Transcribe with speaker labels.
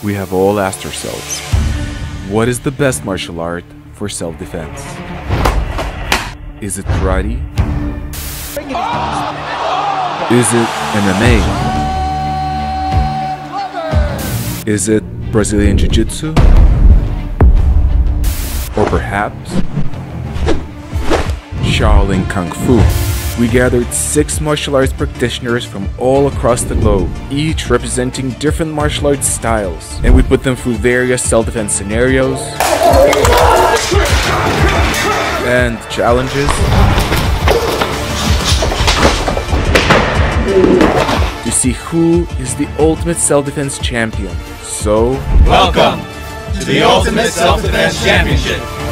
Speaker 1: We have all asked ourselves, what is the best martial art for self-defense? Is it karate? Is it MMA? Is it Brazilian Jiu-Jitsu? Or perhaps Shaolin Kung Fu? We gathered 6 martial arts practitioners from all across the globe, each representing different martial arts styles, and we put them through various self-defense scenarios and challenges to see who is the ultimate self-defense champion. So,
Speaker 2: welcome to the Ultimate Self-Defense Championship.